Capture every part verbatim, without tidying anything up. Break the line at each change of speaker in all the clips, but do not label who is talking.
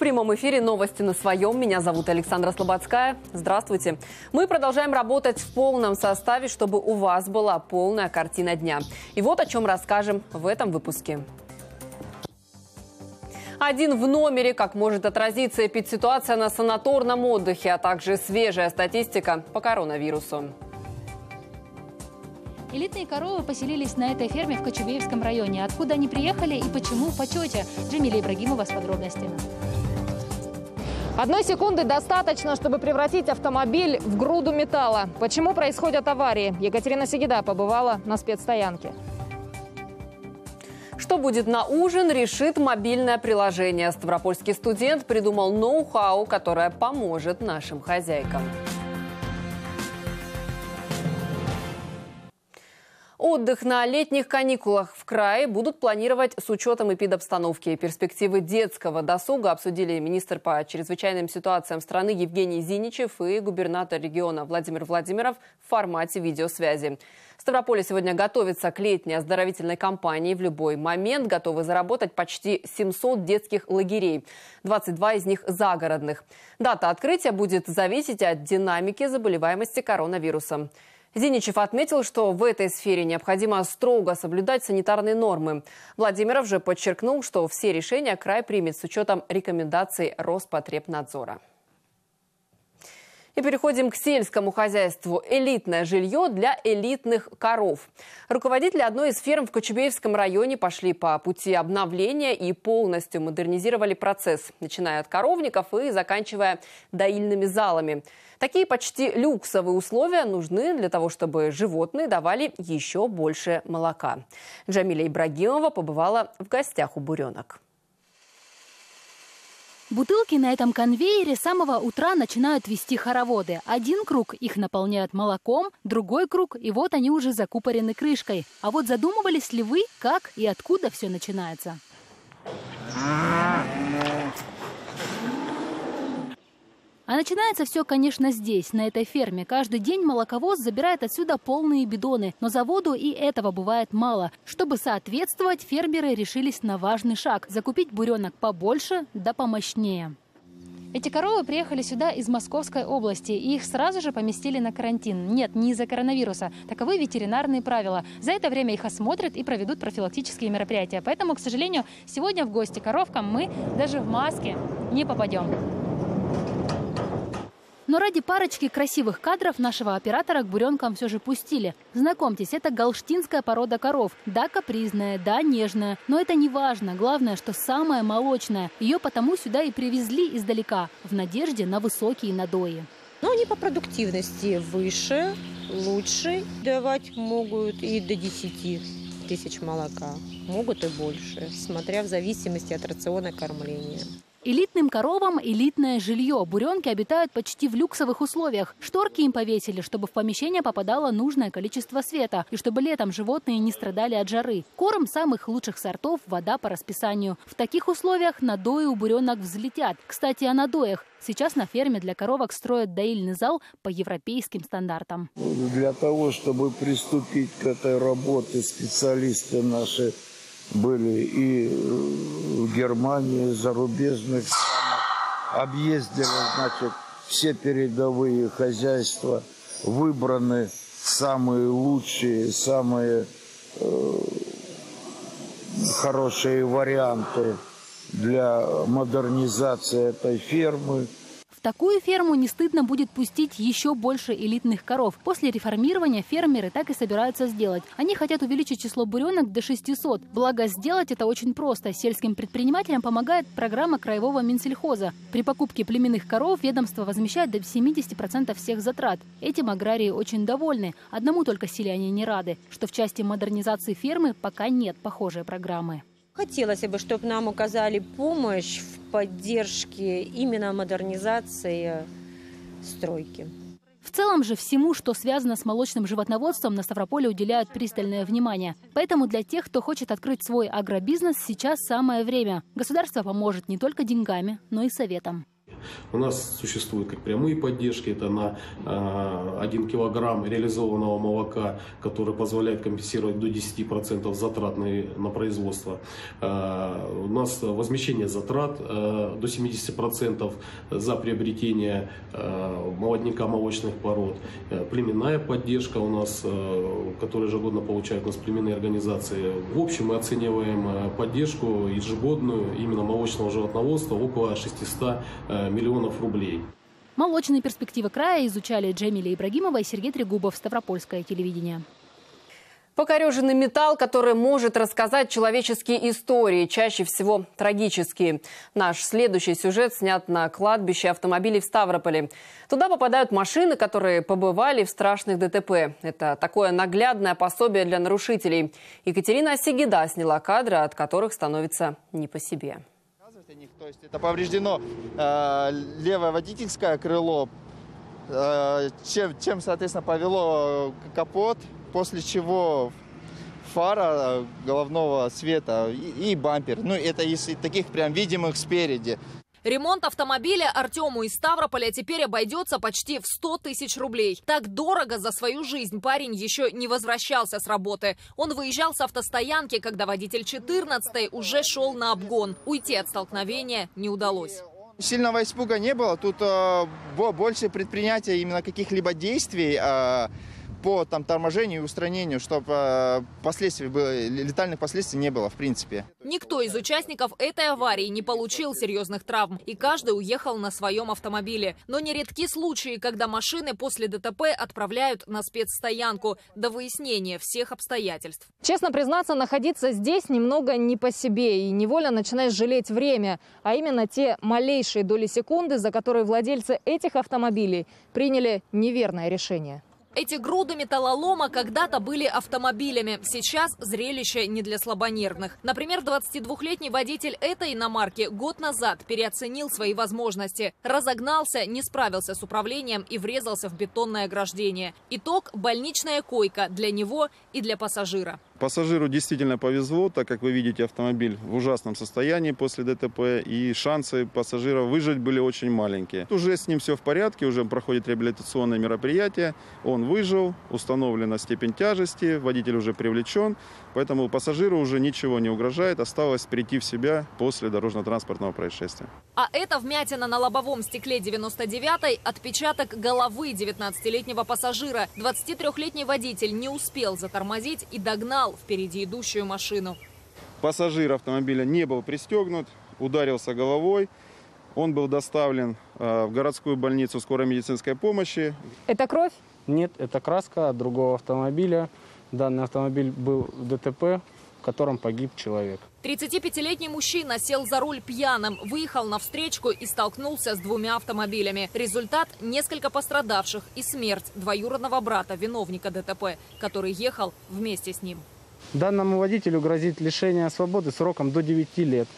прямом эфире новости на своем. Меня зовут Александра Слободская. Здравствуйте. Мы продолжаем работать в полном составе, чтобы у вас была полная картина дня. И вот о чем расскажем в этом выпуске. Один в номере, как может отразиться эпидситуация на санаторном отдыхе, а также свежая статистика по коронавирусу.
Элитные коровы поселились на этой ферме в Кочубеевском районе. Откуда они приехали и почему в почете? Джамиля Ибрагимова с подробностями.
Одной секунды достаточно, чтобы превратить автомобиль в груду металла. Почему происходят аварии? Екатерина Сегеда побывала на спецстоянке.
Что будет на ужин, решит мобильное приложение. Ставропольский студент придумал ноу-хау, которое поможет нашим хозяйкам. Отдых на летних каникулах в крае будут планировать с учетом эпидобстановки. Перспективы детского досуга обсудили министр по чрезвычайным ситуациям страны Евгений Зиничев и губернатор региона Владимир Владимиров в формате видеосвязи. Ставрополе сегодня готовится к летней оздоровительной кампании. В любой момент готовы заработать почти семьсот детских лагерей. двадцать два из них загородных. Дата открытия будет зависеть от динамики заболеваемости коронавирусом. Зиничев отметил, что в этой сфере необходимо строго соблюдать санитарные нормы. Владимиров же подчеркнул, что все решения край примет с учетом рекомендаций Роспотребнадзора. И переходим к сельскому хозяйству. Элитное жилье для элитных коров. Руководители одной из ферм в Кочубеевском районе пошли по пути обновления и полностью модернизировали процесс, начиная от коровников и заканчивая доильными залами. Такие почти люксовые условия нужны для того, чтобы животные давали еще больше молока. Джамиля Ибрагимова побывала в гостях у буренок.
Бутылки на этом конвейере с самого утра начинают вести хороводы. Один круг их наполняют молоком, другой круг, и вот они уже закупорены крышкой. А вот задумывались ли вы, как и откуда все начинается? А начинается все, конечно, здесь, на этой ферме. Каждый день молоковоз забирает отсюда полные бидоны. Но заводу и этого бывает мало. Чтобы соответствовать, фермеры решились на важный шаг – закупить буренок побольше да помощнее. Эти коровы приехали сюда из Московской области, и их сразу же поместили на карантин. Нет, не из-за коронавируса. Таковы ветеринарные правила. За это время их осмотрят и проведут профилактические мероприятия. Поэтому, к сожалению, сегодня в гости коровкам мы даже в маске не попадем. Но ради парочки красивых кадров нашего оператора к буренкам все же пустили. Знакомьтесь, это галштинская порода коров. Да, капризная, да, нежная. Но это не важно. Главное, что самая молочная. Ее потому сюда и привезли издалека, в надежде на высокие надои.
Но они по продуктивности выше, лучше. Давать могут и до десяти тысяч молока. Могут и больше, смотря в зависимости от рациона кормления.
Элитным коровам элитное жилье. Буренки обитают почти в люксовых условиях. Шторки им повесили, чтобы в помещение попадало нужное количество света. И чтобы летом животные не страдали от жары. Корм самых лучших сортов, вода по расписанию. В таких условиях надои у буренок взлетят. Кстати, о надоях. Сейчас на ферме для коровок строят доильный зал по европейским стандартам.
Для того, чтобы приступить к этой работе, специалисты наши были и в Германии, зарубежных странах, объездили, значит, все передовые хозяйства, выбраны самые лучшие, самые э, хорошие варианты для модернизации этой фермы.
В такую ферму не стыдно будет пустить еще больше элитных коров. После реформирования фермеры так и собираются сделать. Они хотят увеличить число буренок до шестисот. Благо, сделать это очень просто. Сельским предпринимателям помогает программа Краевого Минсельхоза. При покупке племенных коров ведомство возмещает до семидесяти процентов всех затрат. Этим аграрии очень довольны. Одному только силе они не рады, что в части модернизации фермы пока нет похожей программы.
Хотелось бы, чтобы нам оказали помощь в поддержке именно модернизации стройки.
В целом же всему, что связано с молочным животноводством, на Ставрополе уделяют пристальное внимание. Поэтому для тех, кто хочет открыть свой агробизнес, сейчас самое время. Государство поможет не только деньгами, но и советом.
У нас существуют как прямые поддержки, это на один килограмм реализованного молока, который позволяет компенсировать до десяти процентов затрат на, на производство. У нас возмещение затрат до семидесяти процентов за приобретение молодняка молочных пород. Племенная поддержка у нас, которую ежегодно получают у нас племенные организации. В общем, мы оцениваем поддержку ежегодную именно молочного животноводства около шестисот миллионов рублей.
Молочные перспективы края изучали Джамиля Ибрагимова и Сергей Трегубов, Ставропольское телевидение.
Покореженный металл, который может рассказать человеческие истории, чаще всего трагические. Наш следующий сюжет снят на кладбище автомобилей в Ставрополе. Туда попадают машины, которые побывали в страшных ДТП. Это такое наглядное пособие для нарушителей. Екатерина Сигида сняла кадры, от которых становится не по себе.
То есть это повреждено э, левое водительское крыло, э, чем, чем, соответственно, повело капот, после чего фара головного света и, и бампер. Ну, это из таких прям видимых спереди.
Ремонт автомобиля Артему из Ставрополя теперь обойдется почти в сто тысяч рублей. Так дорого за свою жизнь парень еще не возвращался с работы. Он выезжал с автостоянки, когда водитель четырнадцатой уже шел на обгон. Уйти от столкновения не удалось.
Сильного испуга не было. Тут э, больше предпринятия именно каких-либо действий э, по там, торможению и устранению, чтобы э, последствий было, летальных последствий не было в принципе.
Никто из участников этой аварии не получил серьезных травм, и каждый уехал на своем автомобиле. Но нередки случаи, когда машины после ДТП отправляют на спецстоянку до выяснения всех обстоятельств.
Честно признаться, находиться здесь немного не по себе, и невольно начинаешь жалеть время, а именно те малейшие доли секунды, за которые владельцы этих автомобилей приняли неверное решение.
Эти груды металлолома когда-то были автомобилями. Сейчас зрелище не для слабонервных. Например, двадцатидвухлетний водитель этой иномарки год назад переоценил свои возможности. Разогнался, не справился с управлением и врезался в бетонное ограждение. Итог – больничная койка для него и для пассажира.
Пассажиру действительно повезло, так как вы видите, автомобиль в ужасном состоянии после ДТП, и шансы пассажира выжить были очень маленькие. Уже с ним все в порядке, уже проходит реабилитационное мероприятие, он выжил, установлена степень тяжести, водитель уже привлечен, поэтому пассажиру уже ничего не угрожает, осталось прийти в себя после дорожно-транспортного происшествия.
А это вмятина на лобовом стекле девяносто девятой, отпечаток головы девятнадцатилетнего пассажира. двадцатитрёхлетний водитель не успел затормозить и догнал впереди идущую машину.
Пассажир автомобиля не был пристегнут, ударился головой. Он был доставлен э, в городскую больницу скорой медицинской помощи.
Это кровь?
Нет, это краска от другого автомобиля. Данный автомобиль был в ДТП, в котором погиб человек.
тридцатипятилетний мужчина сел за руль пьяным, выехал на встречку и столкнулся с двумя автомобилями. Результат – несколько пострадавших и смерть двоюродного брата виновника ДТП, который ехал вместе с ним.
Данному водителю грозит лишение свободы сроком до девяти лет.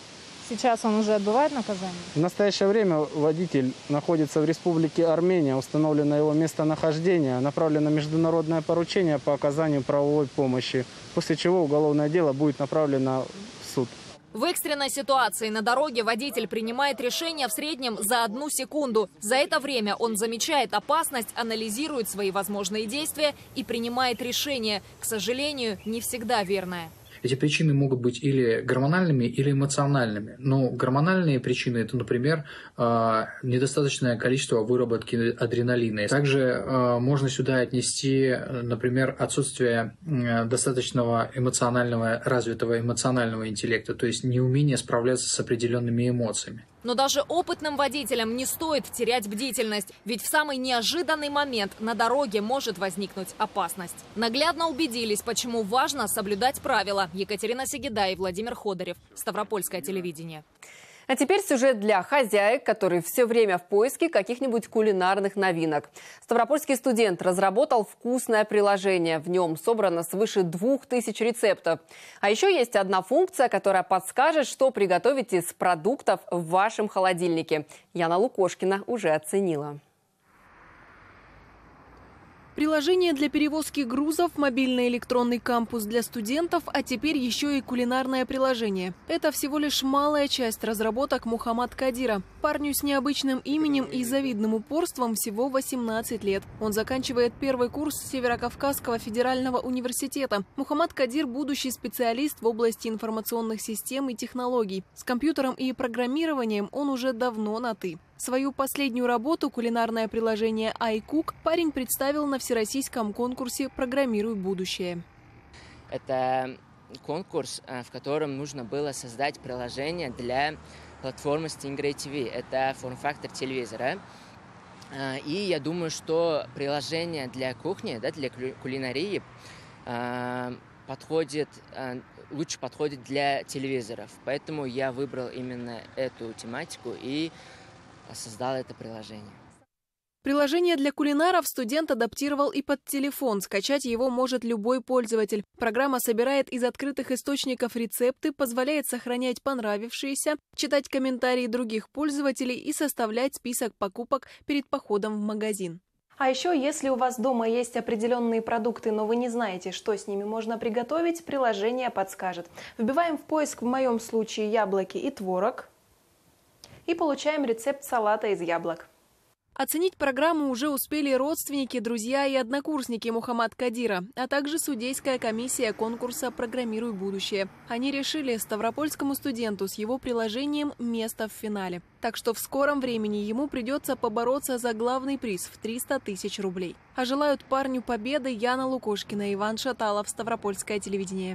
Сейчас он уже отбывает наказание?
В настоящее время водитель находится в Республике Армения. Установлено его местонахождение. Направлено международное поручение по оказанию правовой помощи. После чего уголовное дело будет направлено в суд.
В экстренной ситуации на дороге водитель принимает решение в среднем за одну секунду. За это время он замечает опасность, анализирует свои возможные действия и принимает решение, к сожалению, не всегда верное.
Эти причины могут быть или гормональными, или эмоциональными. Но гормональные причины – это, например, недостаточное количество выработки адреналина. Также можно сюда отнести, например, отсутствие достаточного эмоционального, развитого эмоционального интеллекта, то есть неумение справляться с определенными эмоциями.
Но даже опытным водителям не стоит терять бдительность, ведь в самый неожиданный момент на дороге может возникнуть опасность. Наглядно убедились, почему важно соблюдать правила. Екатерина Сигида и Владимир Ходорев. Ставропольское телевидение.
А теперь сюжет для хозяек, которые все время в поиске каких-нибудь кулинарных новинок. Ставропольский студент разработал вкусное приложение. В нем собрано свыше двух тысяч рецептов. А еще есть одна функция, которая подскажет, что приготовить из продуктов в вашем холодильнике. Яна Лукошкина уже оценила.
Приложение для перевозки грузов, мобильный электронный кампус для студентов, а теперь еще и кулинарное приложение. Это всего лишь малая часть разработок Мухаммад Кадира. Парню с необычным именем и завидным упорством всего восемнадцать лет. Он заканчивает первый курс Северокавказского федерального университета. Мухаммад Кадир – будущий специалист в области информационных систем и технологий. С компьютером и программированием он уже давно на «ты». Свою последнюю работу, кулинарное приложение iCook, парень представил на всероссийском конкурсе «Программируй будущее».
Это конкурс, в котором нужно было создать приложение для платформы Stingray ти ви. Это форм-фактор телевизора. И я думаю, что приложение для кухни, да, для кулинарии подходит, лучше подходит для телевизоров. Поэтому я выбрал именно эту тематику и создал это приложение.
Приложение для кулинаров студент адаптировал и под телефон. Скачать его может любой пользователь. Программа собирает из открытых источников рецепты, позволяет сохранять понравившиеся, читать комментарии других пользователей и составлять список покупок перед походом в магазин.
А еще, если у вас дома есть определенные продукты, но вы не знаете, что с ними можно приготовить, приложение подскажет. Вбиваем в поиск, в моем случае, яблоки и творог, и получаем рецепт салата из яблок.
Оценить программу уже успели родственники, друзья и однокурсники Мухаммад Кадира, а также судейская комиссия конкурса «Программируй будущее». Они решили ставропольскому студенту с его приложением место в финале. Так что в скором времени ему придется побороться за главный приз в триста тысяч рублей. А желают парню победы Яна Лукошкина, Иван Шаталов, Ставропольское телевидение.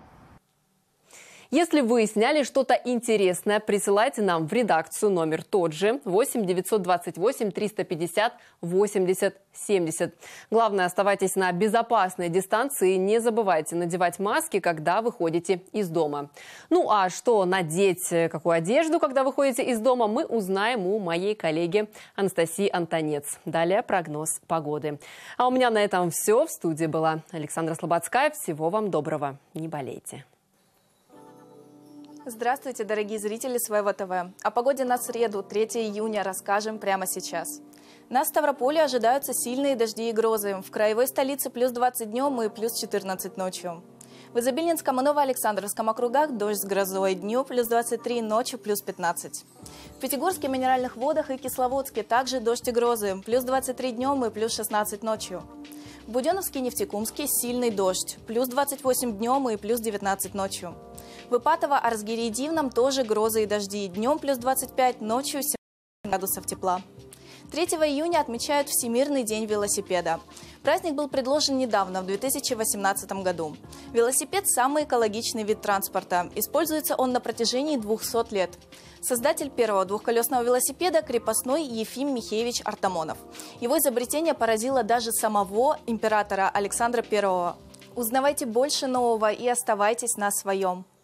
Если вы сняли что-то интересное, присылайте нам в редакцию номер тот же восемь девятьсот двадцать восемь триста пятьдесят восемьдесят семьдесят. Главное, оставайтесь на безопасной дистанции и не забывайте надевать маски, когда выходите из дома. Ну а что надеть, какую одежду, когда выходите из дома, мы узнаем у моей коллеги Анастасии Антонец. Далее прогноз погоды. А у меня на этом все. В студии была Александра Слободская. Всего вам доброго. Не болейте.
Здравствуйте, дорогие зрители Своего ТВ. О погоде на среду, третьего июня, расскажем прямо сейчас. На Ставрополе ожидаются сильные дожди и грозы. В краевой столице плюс двадцать днем и плюс четырнадцать ночью. В Изобильнинском и Новоалександровском округах дождь с грозой, днем плюс двадцать три, ночью плюс пятнадцать. В Пятигорске, Минеральных водах и Кисловодске также дождь и грозы, плюс двадцать три днем и плюс шестнадцать ночью. В Буденновске и Нефтекумске сильный дождь, плюс двадцать восемь днем и плюс девятнадцать ночью. В Ипатово, Арзгире и Дивном тоже грозы и дожди, днем плюс двадцать пять, ночью семнадцать градусов тепла. третьего июня отмечают Всемирный день велосипеда. Праздник был предложен недавно, в две тысячи восемнадцатом году. Велосипед – самый экологичный вид транспорта. Используется он на протяжении двухсот лет. Создатель первого двухколесного велосипеда – крепостной Ефим Михеевич Артамонов. Его изобретение поразило даже самого императора Александра Первого. Узнавайте больше нового и оставайтесь на своем.